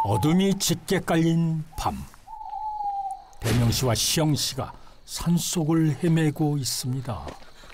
어둠이 짙게 깔린 밤. 대명 씨와 시영 씨가 산속을 헤매고 있습니다.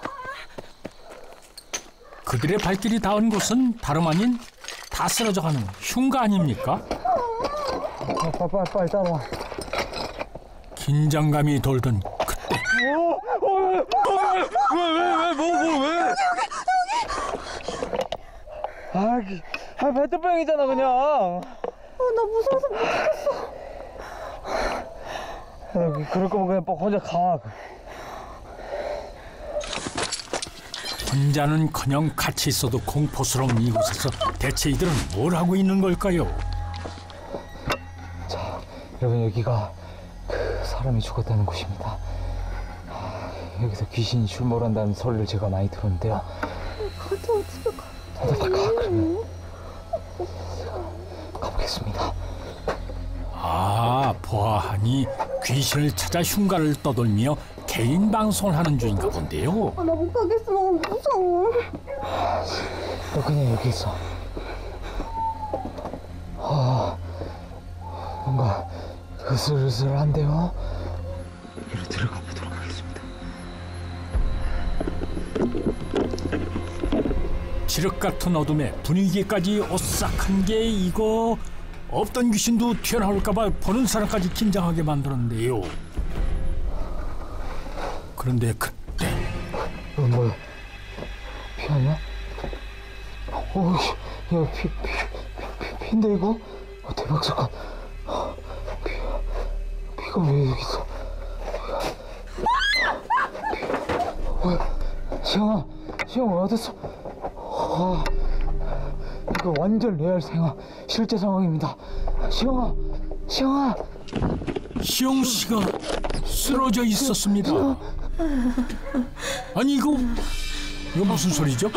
그들의 발길이 닿은 곳은 다름 아닌 다 쓰러져가는 흉가 아닙니까? 빨리 따라와. 긴장감이 돌던 그때. 왜? 페트병이잖아 그냥. 나 무서워서 못하겠어. 그럴 거면 그냥 혼자 가. 혼자는커녕 같이 있어도 공포스러운 이곳에서 대체 이들은 뭘 하고 있는 걸까요? 자, 여러분 여기가 그 사람이 죽었다는 곳입니다. 여기서 귀신이 출몰한다는 소리를 제가 많이 들었는데요. 가자, 집에 가. 그러면 가보겠습니다. 아, 보아하니 귀신을 찾아 흉가를 떠돌며 개인 방송을 하는 중인가 본데요. 나 못 가겠어. 너무 무서워. 너 그냥 여기 있어. 뭔가 으슬으슬한데요? 여기로 들어가 보도록 하겠습니다. 칠흑 같은 어둠에 분위기까지 오싹한 게 이거 없던 귀신도 튀어나올까 봐 보는 사람까지 긴장하게 만드는데요. 그런데 그때 뭐야? 피 아니야? 야, 피인데 이거? 대박 사건. 피가 왜 여기 있어? 시영아 어딨어? 이거 완전 레알 생화 실제 상황입니다. 시영아. 시영 씨가 쓰러져 있었습니다. 아니 이거 무슨 소리죠?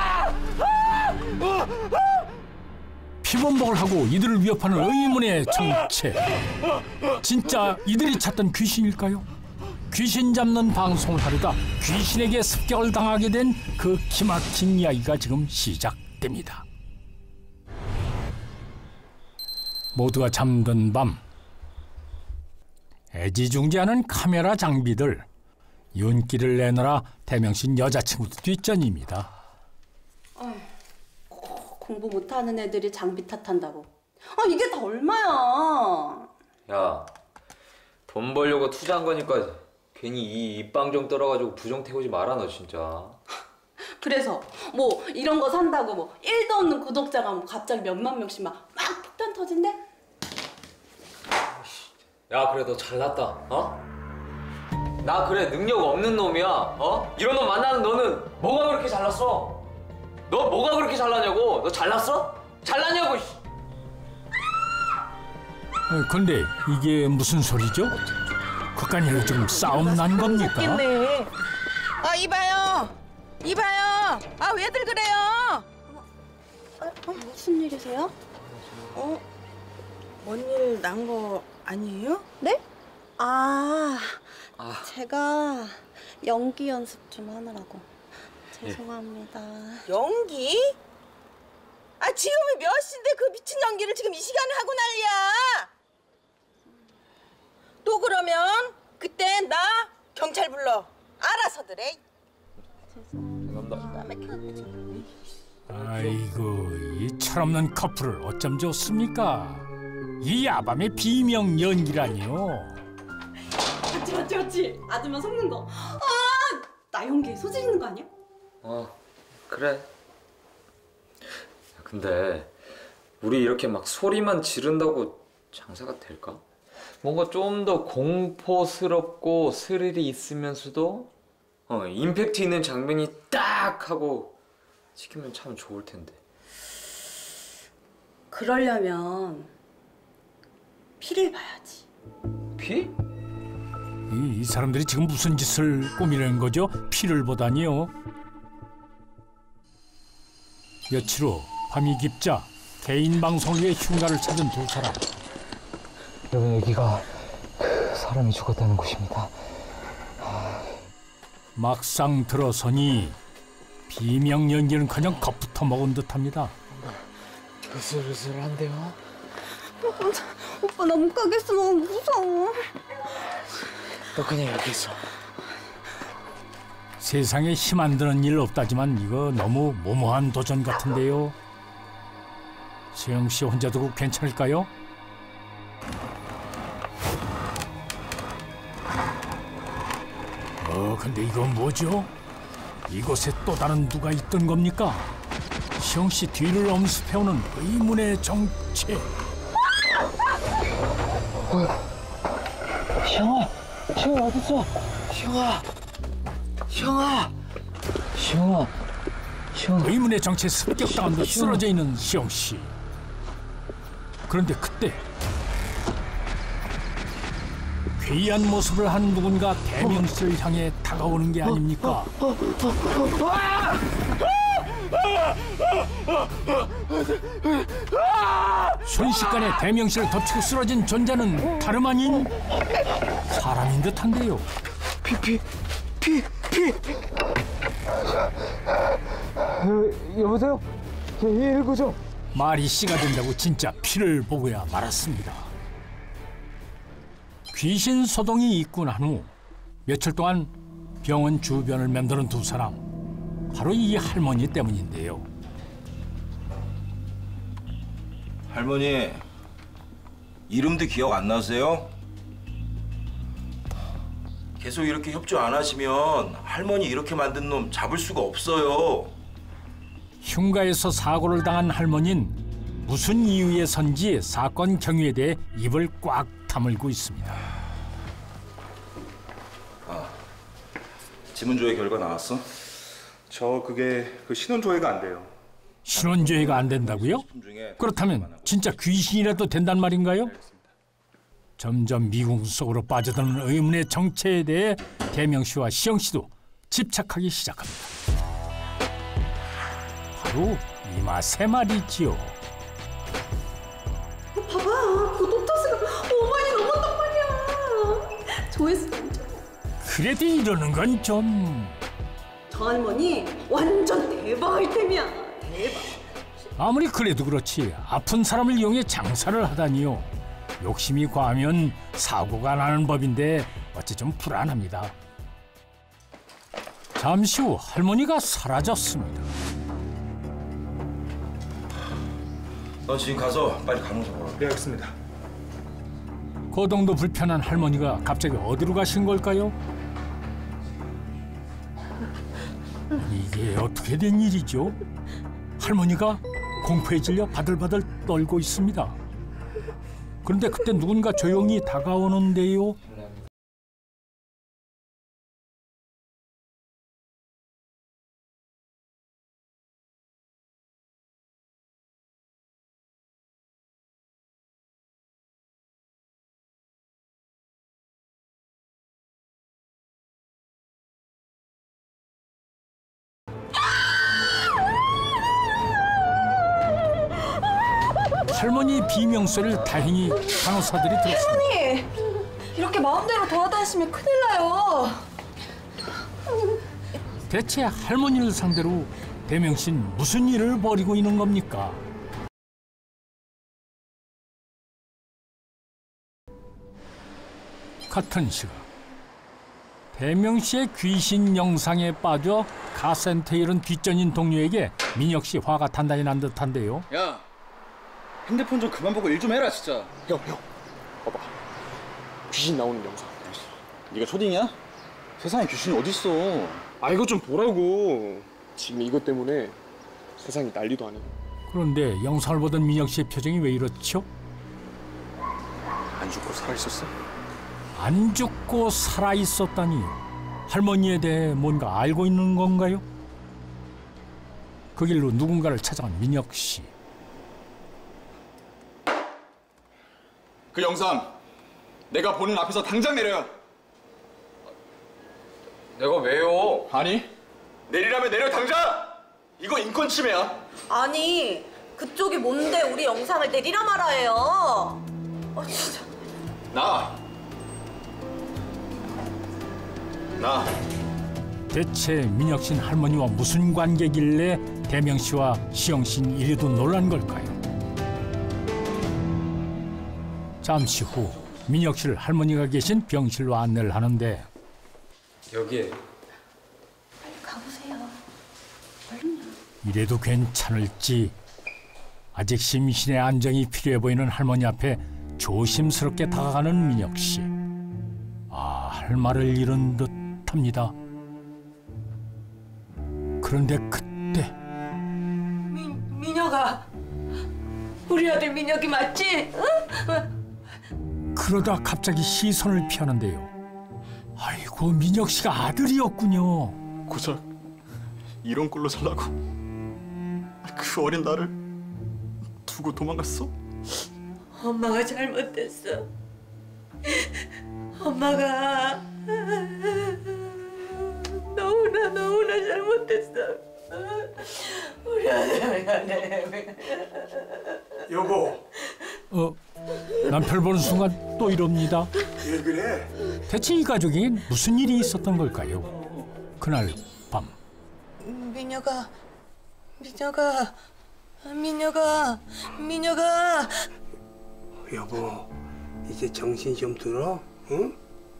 피범벅을 하고 이들을 위협하는 의문의 정체. 진짜 이들이 찾던 귀신일까요? 귀신 잡는 방송을 하려다 귀신에게 습격을 당하게 된 그 기막힌 이야기가 지금 시작됩니다. 모두가 잠든 밤, 애지중지하는 카메라 장비들, 윤기를 내느라 대명신 여자친구도 뒷전입니다. 공부 못하는 애들이 장비 탓한다고. 이게 다 얼마야? 야, 돈 벌려고 투자한 거니까 괜히 이 입방정 떨어가지고 부정 태우지 마라 너 진짜. 그래서 뭐 이런 거 산다고 뭐 1도 없는 구독자가 뭐 갑자기 몇만 명씩 막 폭탄 터진대? 야, 그래 너 잘났다. 어? 나 그래 능력 없는 놈이야. 어? 이런 놈 만나는 너는 뭐가 그렇게 잘났어? 너 뭐가 그렇게 잘나냐고? 너 잘났어? 잘났냐고? 근데 이게 무슨 소리죠? 그까니로 지금 싸움 난 겁니까? 이봐요. 왜들 그래요? 무슨 일이세요? 뭔 일 난 거 아니에요? 네? 제가 연기 연습 좀 하느라고. 죄송합니다. 연기? 지금이 몇 시인데 그 미친 연기를 지금 이 시간에 하고 난리야. 또 그러면 그때 나 경찰 불러. 알아서들 해. 아이고, 이 철없는 커플을 어쩜 좋습니까? 이 야밤의 비명 연기라니요. 맞지. 아줌마 속는 거. 나 연기에 소질 있는 거 아니야? 그래. 근데 우리 이렇게 막 소리만 지른다고 장사가 될까? 뭔가 좀 더 공포스럽고 스릴이 있으면서도 임팩트 있는 장면이 딱 하고 시키면 참 좋을 텐데. 그러려면 피를 봐야지. 피? 이 사람들이 지금 무슨 짓을 꾸미는 거죠? 피를 보다니요. 며칠 후 밤이 깊자 개인 방송을 위해 흉가를 찾은 두 사람. 여러분 여기가 그 사람이 죽었다는 곳입니다. 막상 들어서니 비명 연기는커녕 겁부터 먹은 듯합니다. 으슬으슬한데요? 오빠 나 못 가겠어. 너무 무서워. 너 그냥 여기 있어. 세상에 힘 안 드는 일 없다지만 이거 너무 무모한 도전 같은데요. 수영 씨 혼자 두고 괜찮을까요? 근데 이건 뭐죠? 이곳에 또 다른 누가 있던 겁니까? 시영 씨 뒤를 엄습해오는 의문의 정체. 시영아, 시영아 어딨어? 시영아, 시영아, 시영아, 시영아. 의문의 정체에 습격당한 듯 쓰러져 있는 시영 씨. 그런데 그때 괴이한 모습을 한 누군가 대명 씨를 향해 다가오는 게 아닙니까? 순식간에 대명 씨를 덮치고 쓰러진 존재는 다름 아닌 사람인 듯한데요. 피. 여보세요? 119죠? 말이 씨가 된다고 진짜 피를 보고야 말았습니다. 귀신 소동이 있고 난 후 며칠 동안 병원 주변을 맴도는 두 사람. 바로 이 할머니 때문인데요. 할머니, 이름도 기억 안 나세요? 계속 이렇게 협조 안 하시면 할머니 이렇게 만든 놈 잡을 수가 없어요. 흉가에서 사고를 당한 할머니는 무슨 이유에선지 사건 경위에 대해 입을 꽉 다물고 있습니다. 지문조회 결과 나왔어? 그게 신원조회가 안 돼요. 신원조회가 안 된다고요? 그렇다면 진짜 귀신이라도 된단 말인가요? 점점 미궁 속으로 빠져드는 의문의 정체에 대해 대명 씨와 시영 씨도 집착하기 시작합니다. 바로 이 맛에 말이지요. 봐봐, 구독자 수가 5만이 넘었단 말이야. 조회수도 엄청. 그래도 이러는 건 좀... 저 할머니 완전 대박 아이템이야. 대박. 아무리 그래도 그렇지 아픈 사람을 이용해 장사를 하다니요. 욕심이 과하면 사고가 나는 법인데 어찌 좀 불안합니다. 잠시 후 할머니가 사라졌습니다. 너 지금 가서 빨리 간호사 보라. 네, 알겠습니다. 거동도 불편한 할머니가 갑자기 어디로 가신 걸까요? 이게 어떻게 된 일이죠? 할머니가 공포에 질려 바들바들 떨고 있습니다. 그런데 그때 누군가 조용히 다가오는데요. 할머니 비명소리를 다행히 간호사들이 들었습니다. 할머니, 이렇게 마음대로 돌아다니시면 큰일 나요. 대체 할머니를 상대로 대명신 무슨 일을 벌이고 있는 겁니까? 같은 시각 대명씨의 귀신 영상에 빠져 카센터에 이른 뒷전인 동료에게 민혁 씨 화가 단단히 난 듯한데요. 야, 핸드폰 좀 그만 보고 일 좀 해라 진짜. 형, 봐봐. 귀신 나오는 영상. 네가 초딩이야? 세상에 귀신이 어딨어. 아, 이거 좀 보라고. 지금 이것 때문에 세상이 난리도 아니고. 그런데 영상을 보던 민혁 씨의 표정이 왜 이렇죠? 안 죽고 살아있었어? 안 죽고 살아있었다니. 할머니에 대해 뭔가 알고 있는 건가요? 그 길로 누군가를 찾아간 민혁 씨. 그 영상 내가 보는 앞에서 당장 내려요. 내가 왜요? 아니, 내리라면 내려 당장! 이거 인권 침해야. 아니, 그쪽이 뭔데 우리 영상을 내리라 말아요. 진짜. 나. 대체 민혁 씨는 할머니와 무슨 관계길래 대명 씨와 시영 씨는 이래도 놀란 걸까요? 잠시 후 민혁 씨를 할머니가 계신 병실로 안내를 하는데 여기에 가보세요. 이래도 괜찮을지 아직 심신의 안정이 필요해 보이는 할머니 앞에 조심스럽게 다가가는 민혁 씨. 할 말을 잃은 듯합니다. 그런데 그때 민혁아, 우리 아들 민혁이 맞지? 응? 그러다 갑자기 시선을 피하는데요. 아이고, 민혁 씨가 아들이었군요. 고작 이런 꼴로 살라고 그 어린 나를 두고 도망갔어? 엄마가 잘못했어. 엄마가 너무나 잘못했어. 우리 아들 미안해. 여보, 남편 보는 순간 또 이럽니다. 왜 그래? 대체 이 가족에겐 무슨 일이 있었던 걸까요? 그날 밤 민혁아. 여보, 이제 정신 좀 들어? 응?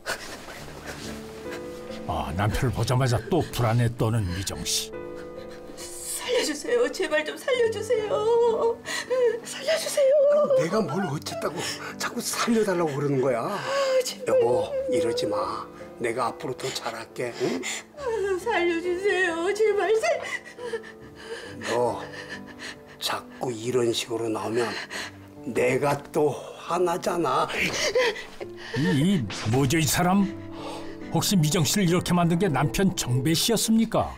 남편을 보자마자 또 불안에 떠는 미정 씨. 살려주세요. 제발 좀 살려주세요. 살려주세요. 내가 뭘 어쨌다고 자꾸 살려달라고 그러는 거야? 여보, 이러지 마. 내가 앞으로 더 잘할게. 응? 살려주세요. 제발 너 자꾸 이런 식으로 나오면 내가 또 화나잖아. 뭐죠 이 사람? 혹시 미정 씨를 이렇게 만든 게 남편 정배 씨였습니까?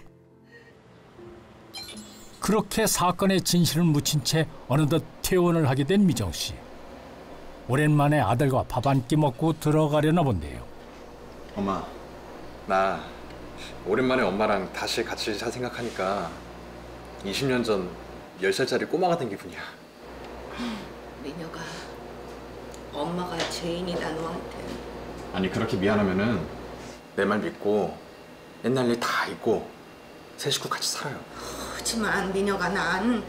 그렇게 사건의 진실을 묻힌 채 어느덧 퇴원을 하게 된 미정 씨. 오랜만에 아들과 밥 한 끼 먹고 들어가려나 본데요. 엄마, 나 오랜만에 엄마랑 다시 같이 살 생각하니까 20년 전 10살짜리 꼬마가 된 기분이야. 민혁아, 엄마가 죄인이다 너한테. 아니 그렇게 미안하면은 내 말 믿고 옛날 일 다 잊고 세 식구 같이 살아요. 하지만 민혁아, 난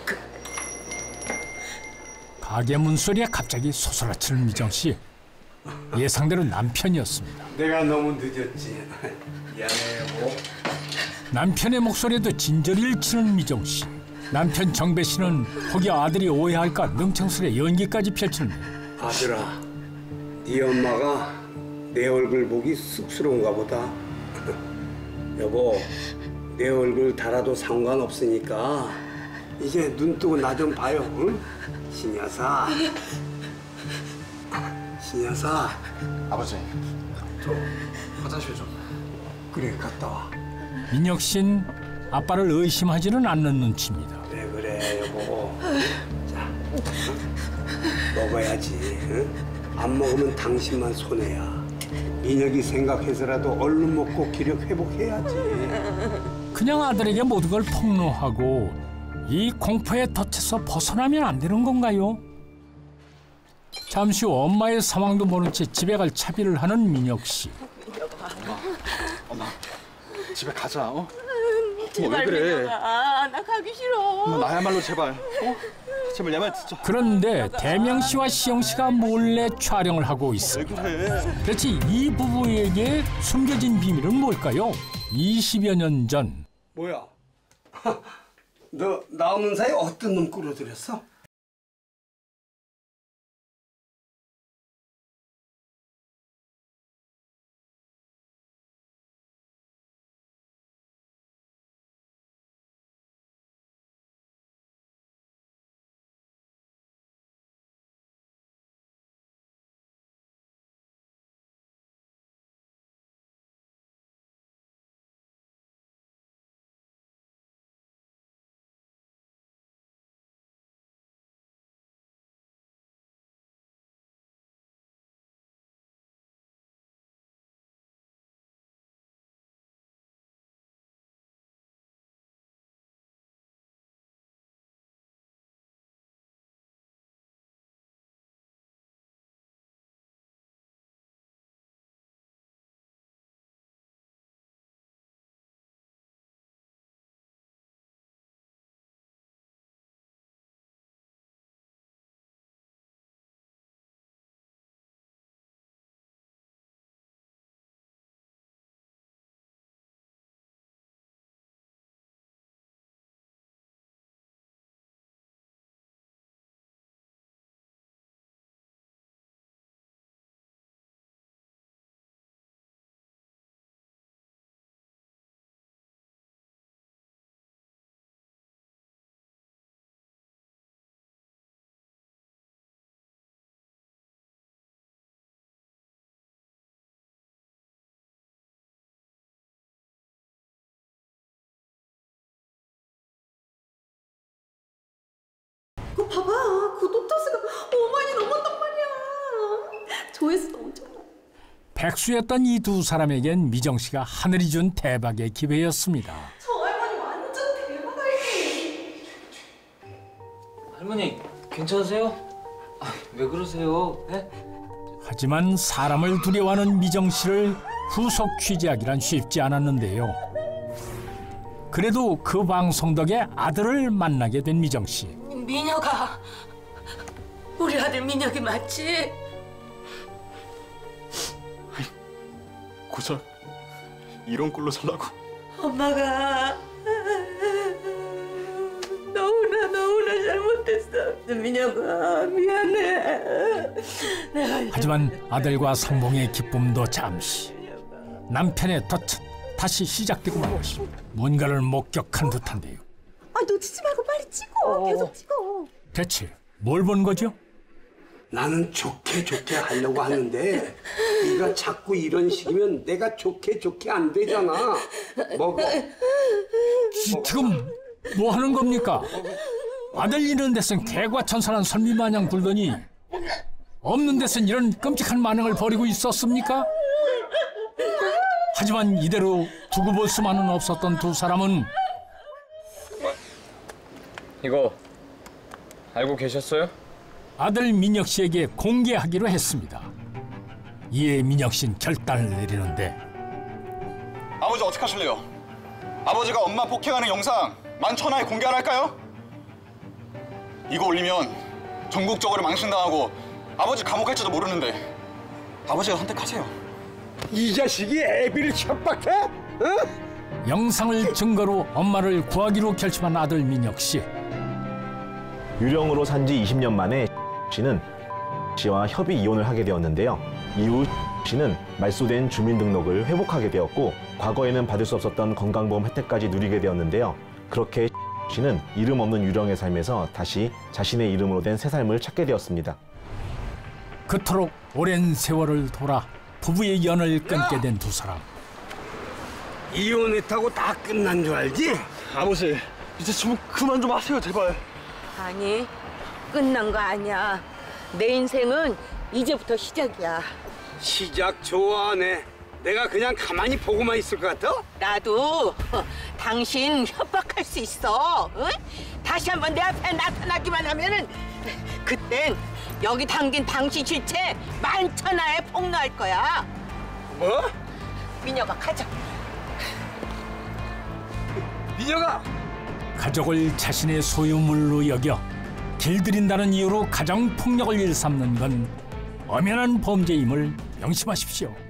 가게 문 소리에 갑자기 소스라치는 미정 씨. 예상대로 남편이었습니다. 내가 너무 늦었지. 미안해, 여보. 남편의 목소리에도 진저리를 치는 미정 씨. 남편 정배 씨는 혹여 아들이 오해할까 능청스레 연기까지 펼치는데. 아들아, 네 엄마가 내 얼굴 보기 쑥스러운가 보다. 여보, 내 얼굴 달아도 상관없으니까 이제 눈 뜨고 나 좀 봐요. 응? 신여사. 신여사. 아버지, 저 화장실 좀. 그래, 갔다 와. 민혁 씨는 아빠를 의심하지는 않는 눈치입니다. 그래, 여보. 자, 먹어야지. 응? 안 먹으면 당신만 손해야. 민혁이 생각해서라도 얼른 먹고 기력 회복해야지. 그냥 아들에게 모든 걸 폭로하고 이 공포의 덫에서 벗어나면 안 되는 건가요? 잠시 후 엄마의 상황도 모른 채 집에 갈 차비를 하는 민혁 씨. 엄마, 집에 가자. 어? 제발 왜 그래? 민혁아, 나 가기 싫어. 엄마, 나야말로 제발. 제발 내 말 듣자. 그런데 대명 씨와 시영 씨가 몰래 촬영을 하고 있습니다. 그래? 대체 이 부부에게 숨겨진 비밀은 뭘까요? 20여 년 전. 뭐야? 너 나오는 사이 어떤 놈 끌어들였어? 봐봐, 구독자 수가 5만이 넘었단 말이야. 조회수도 엄청 많아. 백수였던 이 두 사람에겐 미정 씨가 하늘이 준 대박의 기회였습니다. 저 할머니 완전 대박이지. 할머니 괜찮으세요? 왜 그러세요? 네? 하지만 사람을 두려워하는 미정 씨를 후속 취재하기란 쉽지 않았는데요. 그래도 그 방송 덕에 아들을 만나게 된 미정 씨. 민혁아, 우리 아들 민혁이 맞지? 고작 이런 꼴로 살라고. 엄마가 너무나 잘못했어. 민혁아, 미안해. 하지만 아들과 상봉의 기쁨도 잠시. 남편의 덫은 다시 시작되고 만 것입니다. 뭔가를 목격한 듯한데요. 아, 놓치지 말고 빨리 찍어. 계속 찍어. 대체 뭘 본 거죠? 나는 좋게 하려고 하는데 네가 자꾸 이런 식이면 내가 좋게 안 되잖아. 먹어. 지금 뭐 하는 겁니까? 아들 잃은 데선 개과 천선한 선비 마냥 굴더니 없는 데선 이런 끔찍한 만행을 벌이고 있었습니까? 하지만 이대로 두고 볼 수만은 없었던 두 사람은 이거 알고 계셨어요? 아들 민혁 씨에게 공개하기로 했습니다. 이에 민혁 씨는 결단을 내리는데 아버지 어떻게 하실래요? 아버지가 엄마 폭행하는 영상 만천하에 공개 안 할까요? 이거 올리면 전국적으로 망신당하고 아버지 감옥 갈지도 모르는데 아버지가 선택하세요. 이 자식이 애비를 협박해? 어? 영상을 증거로 엄마를 구하기로 결심한 아들 민혁 씨. 유령으로 산 지 20년 만에 씨는 씨와 협의 이혼을 하게 되었는데요. 이후 씨는 말소된 주민등록을 회복하게 되었고 과거에는 받을 수 없었던 건강보험 혜택까지 누리게 되었는데요. 그렇게 씨는 이름 없는 유령의 삶에서 다시 자신의 이름으로 된 새 삶을 찾게 되었습니다. 그토록 오랜 세월을 돌아 부부의 연을 끊게 된 두 사람. 이혼했다고 다 끝난 줄 알지? 아버지, 이제 좀 그만 좀 하세요, 제발. 아니, 끝난 거 아니야. 내 인생은 이제부터 시작이야. 시작 좋아하네. 내가 그냥 가만히 보고만 있을 것 같아? 나도 당신 협박할 수 있어. 응? 다시 한번 내 앞에 나타나기만 하면은 그땐 여기 담긴 당신 실체 만천하에 폭로할 거야. 뭐? 민혁아, 가자. 민혁아! 가족을 자신의 소유물로 여겨 길들인다는 이유로 가정폭력을 일삼는 건 엄연한 범죄임을 명심하십시오.